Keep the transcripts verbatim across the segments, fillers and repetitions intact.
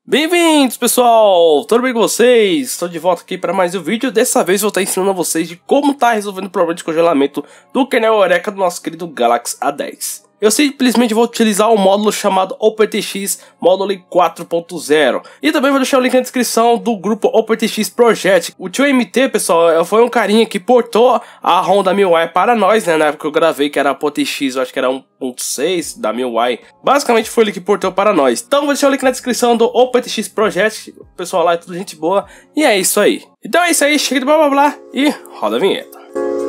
Bem-vindos, pessoal! Tudo bem com vocês? Estou de volta aqui para mais um vídeo. Dessa vez vou estar ensinando a vocês de como tá resolvendo o problema de congelamento do kernel Eureka do nosso querido Galaxy A dez. Eu simplesmente vou utilizar um módulo chamado OpenTX Module quatro ponto zero. E também vou deixar o link na descrição do grupo OpenTX Project. O tio M T, pessoal, foi um carinha que portou a ROM da MIUI para nós, né? Na época que eu gravei, que era a PoTX, eu acho que era um ponto seis da MIUI. Basicamente foi ele que portou para nós. Então vou deixar o link na descrição do OpenTX Project. O pessoal lá é tudo gente boa. E é isso aí. Então é isso aí, chega de blá blá blá e roda a vinheta.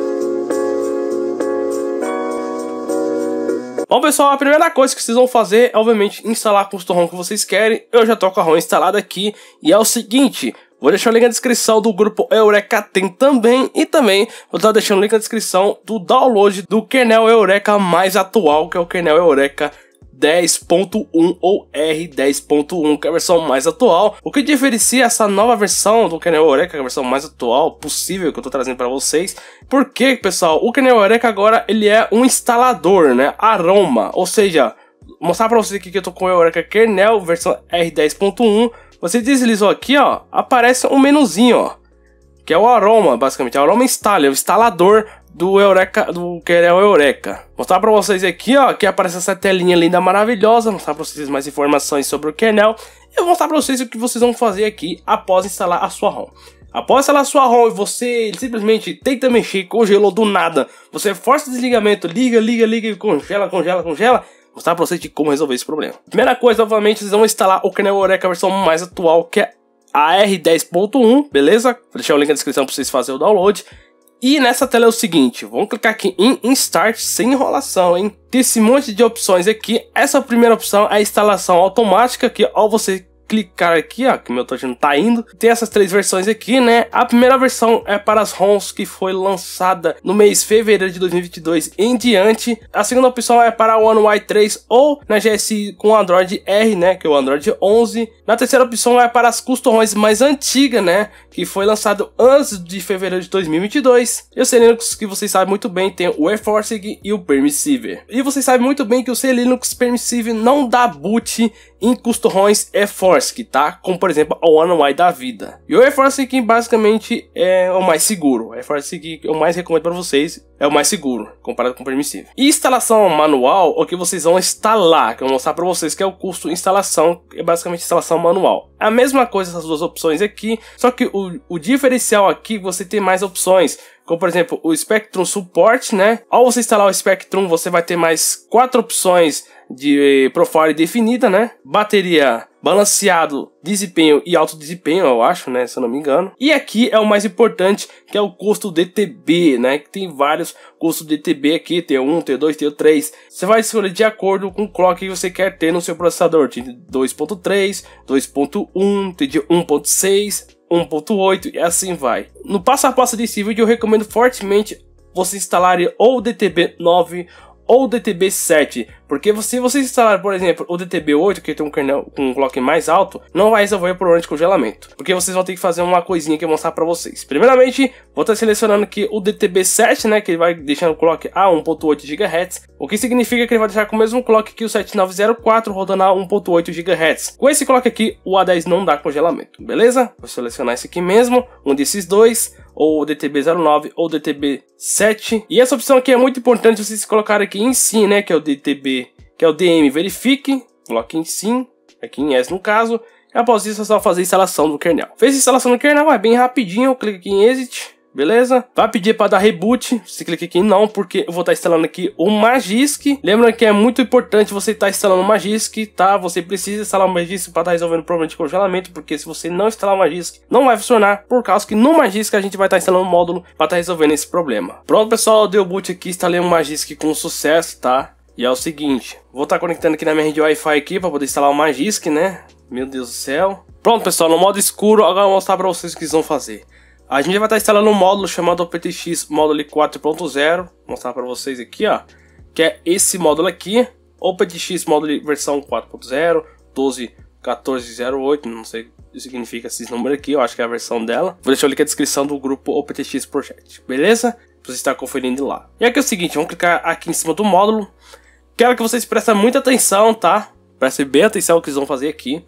Bom, pessoal, a primeira coisa que vocês vão fazer é, obviamente, instalar a custom ROM que vocês querem. Eu já tô com a ROM instalada aqui. E é o seguinte, vou deixar o link na descrição do grupo Eureka tem também. E também vou estar deixando o link na descrição do download do kernel Eureka mais atual, que é o kernel Eureka dez ponto um ou R dez ponto um, que é a versão mais atual. O que diferencia essa nova versão do kernel Eureka, que é a versão mais atual possível que eu tô trazendo para vocês. Porque, pessoal, o kernel Eureka agora ele é um instalador, né? Aroma, ou seja, vou mostrar para vocês aqui que eu tô com o Eureka kernel versão R dez ponto um. Você deslizou aqui, ó, aparece um menuzinho, ó, que é o aroma, basicamente, é o aroma install, é o instalador do Eureka, do kernel Eureka. Vou mostrar pra vocês aqui, ó, que aparece essa telinha linda, maravilhosa. Vou mostrar pra vocês mais informações sobre o kernel. E eu vou mostrar pra vocês o que vocês vão fazer aqui após instalar a sua ROM. Após instalar a sua ROM e você simplesmente tenta mexer, congelou do nada, você força o desligamento, liga, liga, liga, congela, congela, congela. Vou mostrar pra vocês de como resolver esse problema. Primeira coisa, obviamente, vocês vão instalar o kernel Eureka, a versão mais atual, que é a R dez ponto um, beleza? Vou deixar o link na descrição pra vocês fazerem o download. E nessa tela é o seguinte, vamos clicar aqui em Start sem enrolação, hein? Tem esse monte de opções aqui. Essa primeira opção é a instalação automática, que ao você clicar aqui, ó, que meu touch não tá indo, tem essas três versões aqui, né? A primeira versão é para as ROMs que foi lançada no mês de fevereiro de dois mil e vinte e dois em diante. A segunda opção é para o One U I três ou na G S I com Android R, né? Que é o Android onze. Na terceira opção é para as custom ROMs mais antigas, né? Que foi lançado antes de fevereiro de dois mil e vinte e dois. E o C Linux, que vocês sabem muito bem, tem o eForce e o Permissive. E vocês sabem muito bem que o C Linux Permissive não dá boot em custom ROMs eForce, tá? Como por exemplo a One U I da vida. E o eForce que basicamente é o mais seguro. O eForce que eu mais recomendo para vocês é o mais seguro comparado com o Permissive. E instalação manual, o que vocês vão instalar, que eu vou mostrar para vocês que é o custo de instalação, é basicamente instalação manual. A mesma coisa essas duas opções aqui, só que o, o diferencial aqui você tem mais opções. Como por exemplo o Spectrum Support, né? Ao você instalar o Spectrum, você vai ter mais quatro opções de profile definida, né? Bateria, balanceado, desempenho e alto desempenho, eu acho, né? Se eu não me engano. E aqui é o mais importante, que é o custo D T B, né? Que tem vários custos D T B aqui, T um, T dois, T três. Você vai escolher de acordo com o clock que você quer ter no seu processador. T dois ponto três, dois ponto um, T de um ponto seis, um ponto oito e assim vai. No passo a passo desse vídeo eu recomendo fortemente você instalar ou o D T B nove ou o D T B sete, porque se você instalar, por exemplo, o D T B oito, que tem um kernel com um clock mais alto, não vai resolver o problema de congelamento, porque vocês vão ter que fazer uma coisinha que eu vou mostrar para vocês. Primeiramente, vou estar selecionando aqui o D T B sete, né, que ele vai deixando o clock a um ponto oito gigahertz, o que significa que ele vai deixar com o mesmo clock que o sete nove zero quatro rodando a um ponto oito gigahertz. Com esse clock aqui, o A dez não dá congelamento, beleza? Vou selecionar esse aqui mesmo, um desses dois, ou o D T B zero nove ou o D T B sete. E essa opção aqui é muito importante vocês colocarem aqui em sim, né, que é o D T B, que é o D M verifique, coloque em sim, aqui em yes no caso. E após isso é só fazer a instalação do kernel. Fez a instalação do kernel, é bem rapidinho, clica aqui em exit, beleza? Vai pedir para dar reboot, você clica aqui em não, porque eu vou estar instalando aqui o Magisk. Lembra que é muito importante você estar instalando o Magisk, tá? Você precisa instalar o Magisk para estar resolvendo o problema de congelamento, porque se você não instalar o Magisk, não vai funcionar, por causa que no Magisk a gente vai estar instalando um módulo para estar resolvendo esse problema. Pronto, pessoal, deu boot aqui, instalei o Magisk com sucesso, tá? E é o seguinte, vou estar conectando aqui na minha rede Wi-Fi aqui para poder instalar o Magisk, né? Meu Deus do céu. Pronto, pessoal, no modo escuro, agora eu vou mostrar para vocês o que eles vão fazer. A gente vai estar instalando um módulo chamado OpenTX Module quatro ponto zero. Vou mostrar para vocês aqui, ó. Que é esse módulo aqui. OpenTX Module versão quatro ponto zero, doze ponto quatorze ponto zero oito. Não sei o que significa esses números aqui. Eu acho que é a versão dela. Vou deixar o link na descrição do grupo OpenTX Project. Beleza? Pra você estar conferindo lá. E aqui é o seguinte. Vamos clicar aqui em cima do módulo. Quero que vocês prestem muita atenção, tá? Prestem bem atenção no que eles vão fazer aqui.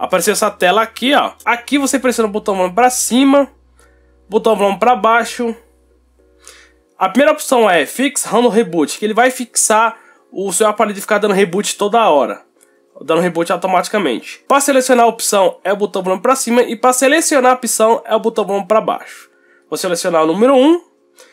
apareceu essa tela aqui, ó. Aqui você pressiona o botão volume para cima, botão volume para baixo. A primeira opção é Fix Random Reboot, que ele vai fixar o seu aparelho de ficar dando reboot toda hora, dando reboot automaticamente. Para selecionar a opção é o botão volume para cima e para selecionar a opção é o botão volume para baixo. Vou selecionar o número um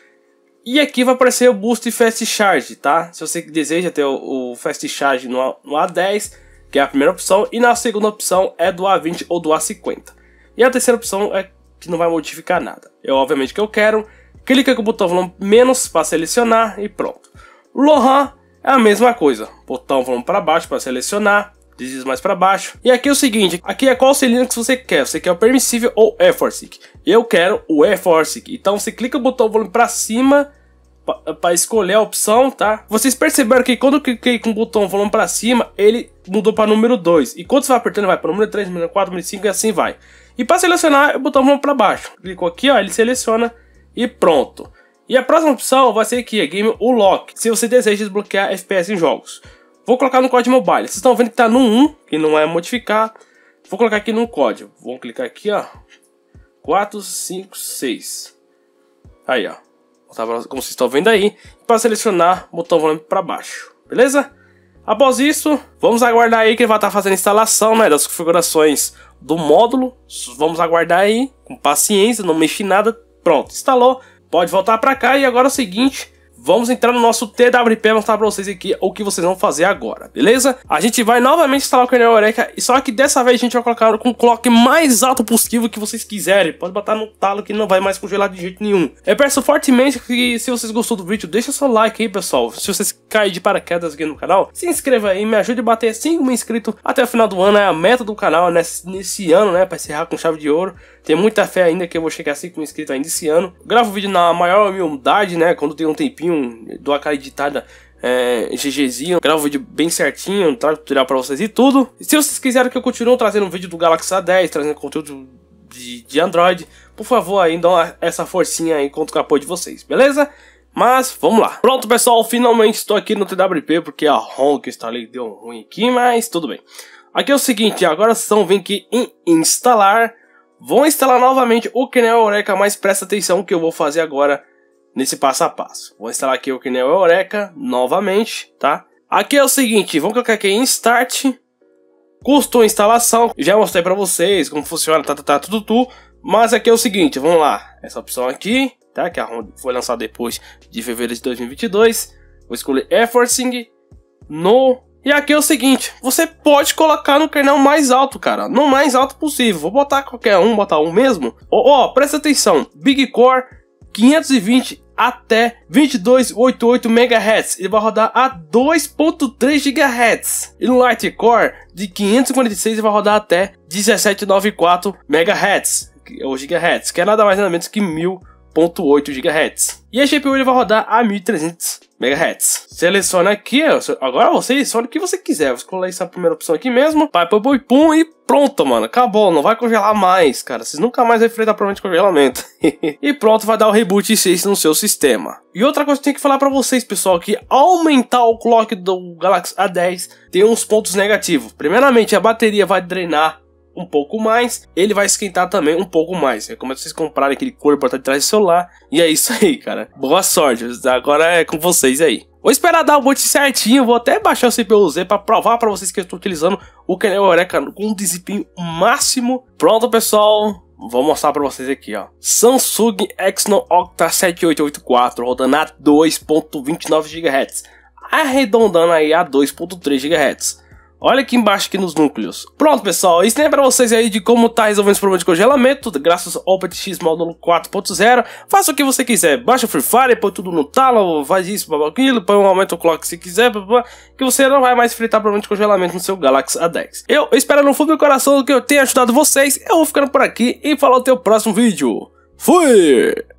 e aqui vai aparecer o Boost Fast Charge, tá? Se você deseja ter o, o Fast Charge no, no A dez, que é a primeira opção, e na segunda opção é do A vinte ou do A cinquenta. E a terceira opção é que não vai modificar nada. Eu, obviamente, que eu quero. Clica com o botão volume menos para selecionar e pronto. Lohan é a mesma coisa. Botão volume para baixo para selecionar, desliza mais para baixo. E aqui é o seguinte, aqui é qual cilindro que você quer. Você quer o Permissive ou EFORSIC? Eu quero o EFORSIC. Então você clica o botão volume para cima para escolher a opção, tá? Vocês perceberam que quando eu cliquei com o botão volume para cima, ele mudou para número dois. E quando você vai apertando, vai para número três, número quatro, número cinco e assim vai. E para selecionar, o botão volume para baixo. Clicou aqui, ó, ele seleciona e pronto. E a próxima opção vai ser aqui, a Game Unlock, se você deseja desbloquear F P S em jogos. Vou colocar no C O D Mobile. Vocês estão vendo que está no um, que não é modificar. Vou colocar aqui no código. Vamos clicar aqui, ó. quatro, cinco, seis. Aí, ó. Como vocês estão vendo aí, para selecionar, botão volume para baixo, beleza? Após isso, vamos aguardar aí que ele vai estar fazendo a instalação, né, das configurações do módulo. Vamos aguardar aí, com paciência, não mexi nada, pronto, instalou. Pode voltar para cá e agora é o seguinte, vamos entrar no nosso T W P e mostrar para vocês aqui o que vocês vão fazer agora, beleza? A gente vai novamente instalar o kernel Eureka, só que dessa vez a gente vai colocar com o clock mais alto possível que vocês quiserem. Pode botar no talo que não vai mais congelar de jeito nenhum. Eu peço fortemente que, se vocês gostou do vídeo, deixa seu like aí, pessoal. Se vocês caírem de paraquedas aqui no canal, se inscreva aí, me ajude a bater cinco mil inscritos até o final do ano. É a meta do canal nesse, nesse ano, né, para encerrar com chave de ouro. Tem muita fé ainda que eu vou chegar a cinco mil inscritos ainda esse ano. Gravo vídeo na maior humildade, né, quando tem um tempinho, dou aquela editada é, GGzinho, gravo vídeo bem certinho, trago tutorial pra vocês e tudo. E se vocês quiserem que eu continue trazendo um vídeo do Galaxy A dez, trazendo conteúdo de, de Android, por favor aí, dão essa forcinha aí, conto com o apoio de vocês, beleza? Mas vamos lá. Pronto, pessoal, finalmente estou aqui no T W P, porque a ROM que eu instalei deu ruim aqui, mas tudo bem. Aqui é o seguinte, agora vocês vão vir aqui em instalar. Vou instalar novamente o kernel Eureka, mas presta atenção que eu vou fazer agora nesse passo a passo. Vou instalar aqui o kernel Eureka novamente, tá? Aqui é o seguinte, vamos colocar aqui em Start, Custom Instalação. Já mostrei pra vocês como funciona, tá, tá, tá, tudo, tudo. Mas aqui é o seguinte, vamos lá. Essa opção aqui, tá? Que a ROM foi lançada depois de fevereiro de dois mil e vinte e dois. Vou escolher EFORSIC, No. E aqui é o seguinte, você pode colocar no kernel mais alto, cara, no mais alto possível. Vou botar qualquer um, botar um mesmo. Ó, ó, presta atenção, Big Core quinhentos e vinte até vinte e dois vírgula oitenta e oito megahertz. Ele vai rodar a dois ponto três gigahertz. E no Light Core de quinhentos e quarenta e seis ele vai rodar até dezessete vírgula noventa e quatro megahertz, ou gigahertz, que é nada mais nada menos que mil ponto oito gigahertz. E a G P U ele vai rodar a mil e trezentos megahertz. Seleciona aqui, agora você seleciona o que você quiser. Vou escolher essa primeira opção aqui mesmo. Pai, pum, pum, pum, e pronto, mano. Acabou, não vai congelar mais, cara. Vocês nunca mais vão enfrentar problema de congelamento. E pronto, vai dar o reboot seis no seu sistema. E outra coisa que eu tenho que falar pra vocês, pessoal, que aumentar o clock do Galaxy A dez tem uns pontos negativos. Primeiramente, a bateria vai drenar um pouco mais, ele vai esquentar também um pouco mais. Recomendo vocês comprarem aquele couro para trás do celular. E é isso aí, cara. Boa sorte. Agora é com vocês aí. Vou esperar dar o boot certinho. Vou até baixar o C P U Z para provar para vocês que eu estou utilizando o kernel Eureka com um desempenho máximo. Pronto, pessoal. Vou mostrar para vocês aqui, ó. Samsung Exynos Octa sete oito oito quatro rodando a dois ponto vinte e nove gigahertz, arredondando aí a dois ponto três gigahertz. Olha aqui embaixo aqui nos núcleos. Pronto, pessoal, isso é para vocês aí de como tá resolvendo esse problema de congelamento graças ao OpenTX módulo quatro ponto zero. Faça o que você quiser, baixa o Free Fire, põe tudo no talo, faz isso, aquilo, põe um aumento o clock se quiser, que você não vai mais enfrentar problema de congelamento no seu Galaxy A dez. Eu, eu espero no fundo do meu coração que eu tenha ajudado vocês. Eu vou ficando por aqui e falar até o próximo vídeo. Fui!